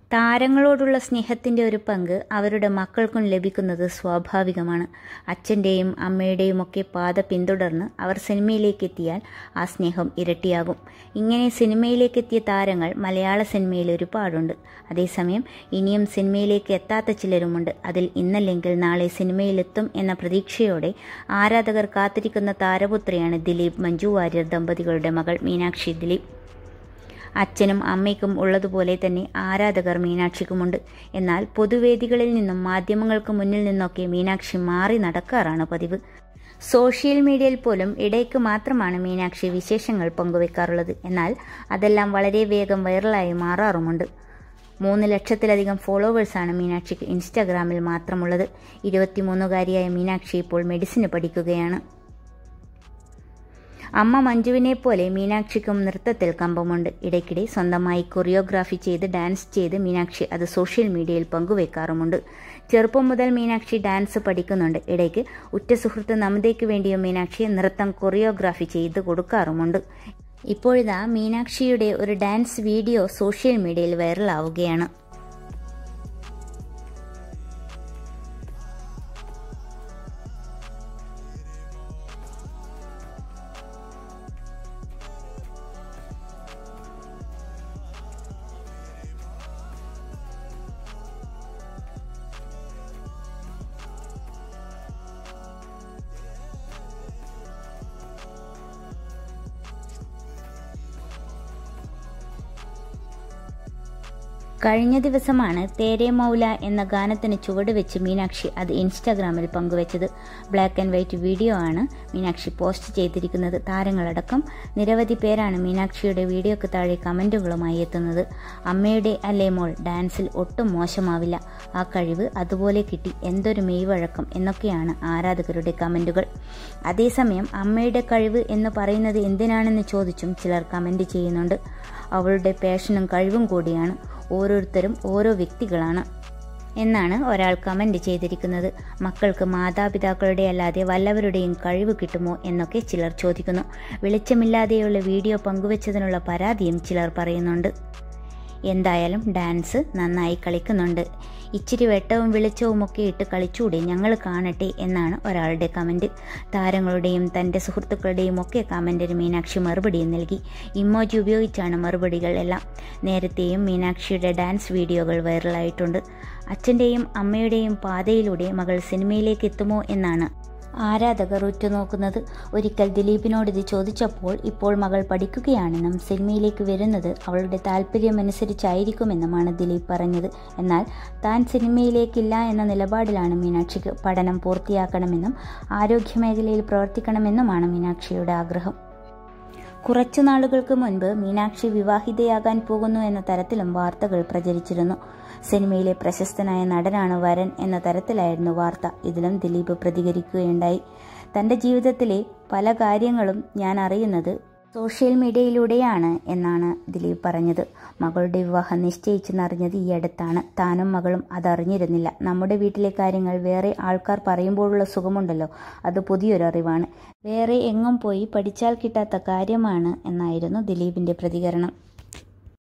താരങ്ങളോടുള്ള സ്നേഹത്തിൻ്റെ ഒരു പങ്ക് അവരുടെ മക്കൾക്കും ലഭിക്കുന്നത് സ്വാഭാവികമാണ്. അച്ഛൻ്റെയും അമ്മയുടെയും ഒക്കെ പാത പിന്തുടർന്ന് അവർ സിനിമയിലേക്ക് എത്തിയാൽ ആ സ്നേഹം ഇരട്ടിയാകും. ഇങ്ങനെ സിനിമയിലേക്കെത്തിയ താരങ്ങൾ മലയാള സിനിമയിൽ ഒരുപാടുണ്ട്. അതേസമയം ഇനിയും സിനിമയിലേക്ക് എത്താത്ത ചിലരുമുണ്ട്. അതിൽ ഇന്നല്ലെങ്കിൽ നാളെ സിനിമയിലെത്തും എന്ന പ്രതീക്ഷയോടെ ആരാധകർ കാത്തിരിക്കുന്ന താരപുത്രിയാണ് ദിലീപ് മഞ്ജു വാര്യർ ദമ്പതികളുടെ മകൾ മീനാക്ഷി ദിലീപ്. അച്ഛനും അമ്മയ്ക്കും ഉള്ളതുപോലെ തന്നെ ആരാധകർ മീനാക്ഷിക്കുമുണ്ട്. എന്നാൽ പൊതുവേദികളിൽ നിന്നും മാധ്യമങ്ങൾക്ക് മുന്നിൽ നിന്നൊക്കെ മീനാക്ഷി മാറി നടക്കാറാണ് പതിവ്. സോഷ്യൽ മീഡിയയിൽ പോലും ഇടയ്ക്ക് മാത്രമാണ് മീനാക്ഷി വിശേഷങ്ങൾ പങ്കുവെക്കാറുള്ളത്. എന്നാൽ അതെല്ലാം വളരെ വേഗം വൈറലായി മാറാറുമുണ്ട്. 3 ലക്ഷത്തിലധികം ഫോളോവേഴ്സാണ് മീനാക്ഷിക്ക് ഇൻസ്റ്റാഗ്രാമിൽ മാത്രമുള്ളത്. 23-കാരിയായ മീനാക്ഷി ഇപ്പോൾ മെഡിസിന് പഠിക്കുകയാണ്. അമ്മ മഞ്ജുവിനെ പോലെ മീനാക്ഷിക്കും നൃത്തത്തിൽ കമ്പമുണ്ട്. ഇടയ്ക്കിടെ സ്വന്തമായി കൊറിയോഗ്രാഫി ചെയ്ത് ഡാൻസ് ചെയ്ത് മീനാക്ഷി അത് സോഷ്യൽ മീഡിയയിൽ പങ്കുവെക്കാറുമുണ്ട്. ചെറുപ്പം മുതൽ മീനാക്ഷി ഡാൻസ് പഠിക്കുന്നുണ്ട്. ഇടയ്ക്ക് ഉറ്റ സുഹൃത്ത് നമിതയ്ക്ക് വേണ്ടിയും മീനാക്ഷി നൃത്തം കൊറിയോഗ്രാഫി ചെയ്ത് കൊടുക്കാറുമുണ്ട്. ഇപ്പോഴിതാ മീനാക്ഷിയുടെ ഒരു ഡാൻസ് വീഡിയോ സോഷ്യൽ മീഡിയയിൽ വൈറലാവുകയാണ്. കഴിഞ്ഞ ദിവസമാണ് തേരെ മൗല എന്ന ഗാനത്തിന് ചുവടുവെച്ച് മീനാക്ഷി അത് ഇൻസ്റ്റാഗ്രാമിൽ പങ്കുവച്ചത്. ബ്ലാക്ക് ആൻഡ് വൈറ്റ് വീഡിയോ ആണ് മീനാക്ഷി പോസ്റ്റ് ചെയ്തിരിക്കുന്നത്. താരങ്ങളടക്കം നിരവധി പേരാണ് മീനാക്ഷിയുടെ വീഡിയോക്ക് താഴെ കമന്റുകളുമായി എത്തുന്നത്. അമ്മയുടെ അല്ലേ മോൾ, ഡാൻസിൽ ഒട്ടും മോശമാവില്ല, ആ കഴിവ് അതുപോലെ കിട്ടി, എന്തൊരു മെയ്വഴക്കം എന്നൊക്കെയാണ് ആരാധകരുടെ കമന്റുകൾ. അതേസമയം അമ്മയുടെ കഴിവ് എന്ന് പറയുന്നത് എന്തിനാണെന്ന് ചോദിച്ചും ചിലർ കമന്റ് ചെയ്യുന്നുണ്ട്. അവളുടെ പാഷനും കഴിവും കൂടിയാണ്. ഓരോരുത്തരും ഓരോ വ്യക്തികളാണ് എന്നാണ് ഒരാൾ കമന്റ് ചെയ്തിരിക്കുന്നത്. മക്കൾക്ക് മാതാപിതാക്കളുടെ അല്ലാതെ വല്ലവരുടെയും കഴിവ് കിട്ടുമോ എന്നൊക്കെ ചിലർ ചോദിക്കുന്നു. വെളിച്ചമില്ലാതെയുള്ള വീഡിയോ പങ്കുവച്ചതിനുള്ള പരാതിയും ചിലർ പറയുന്നുണ്ട്. എന്തായാലും ഡാൻസ് നന്നായി കളിക്കുന്നുണ്ട്, ഇച്ചിരി വെട്ടവും വെളിച്ചവും ഒക്കെ ഇട്ട് കളിച്ചൂടെ, ഞങ്ങൾ കാണട്ടെ എന്നാണ് ഒരാളുടെ കമന്റ്. താരങ്ങളുടെയും തൻ്റെ സുഹൃത്തുക്കളുടെയും ഒക്കെ കമന്റിന് മീനാക്ഷി മറുപടിയും നൽകി. ഇമോജി ഉപയോഗിച്ചാണ് മറുപടികൾ എല്ലാം. നേരത്തെയും മീനാക്ഷിയുടെ ഡാൻസ് വീഡിയോകൾ വൈറലായിട്ടുണ്ട്. അച്ഛൻ്റെയും അമ്മയുടെയും പാതയിലൂടെ മകൾ സിനിമയിലേക്ക് എത്തുമോ എന്നാണ് ആരാധകർ ഉറ്റുനോക്കുന്നത്. ഒരിക്കൽ ദിലീപിനോട് ഇത് ചോദിച്ചപ്പോൾ ഇപ്പോൾ മകൾ പഠിക്കുകയാണെന്നും സിനിമയിലേക്ക് വരുന്നത് അവളുടെ താല്പര്യമനുസരിച്ചായിരിക്കുമെന്നുമാണ് ദിലീപ് പറഞ്ഞത്. എന്നാൽ താൻ സിനിമയിലേക്കില്ല എന്ന നിലപാടിലാണ് മീനാക്ഷിക്ക്. പഠനം പൂർത്തിയാക്കണമെന്നും ആരോഗ്യമേഖലയിൽ പ്രവർത്തിക്കണമെന്നുമാണ് മീനാക്ഷിയുടെ ആഗ്രഹം. കുറച്ചു നാളുകൾക്ക് മുൻപ് മീനാക്ഷി വിവാഹിതയാകാൻ പോകുന്നു എന്ന തരത്തിലും വാർത്തകൾ പ്രചരിച്ചിരുന്നു. സിനിമയിലെ പ്രശസ്തനായ നടനാണ് വരൻ എന്ന തരത്തിലായിരുന്നു വാർത്ത. ഇതിലും ദിലീപ് പ്രതികരിക്കുകയുണ്ടായി. തൻ്റെ ജീവിതത്തിലെ പല കാര്യങ്ങളും ഞാൻ അറിയുന്നത് സോഷ്യൽ മീഡിയയിലൂടെയാണ് എന്നാണ് ദിലീപ് പറഞ്ഞത്. മകളുടെ വിവാഹം നിശ്ചയിച്ചെന്നറിഞ്ഞത് ഈ അടുത്താണ്. താനും മകളും അതറിഞ്ഞിരുന്നില്ല. നമ്മുടെ വീട്ടിലെ കാര്യങ്ങൾ വേറെ ആൾക്കാർ പറയുമ്പോഴുള്ള സുഖമുണ്ടല്ലോ, അത് പുതിയൊരു അറിവാണ്. വേറെ എങ്ങും പോയി പഠിച്ചാൽ കിട്ടാത്ത കാര്യമാണ് എന്നായിരുന്നു ദിലീപിൻ്റെ പ്രതികരണം.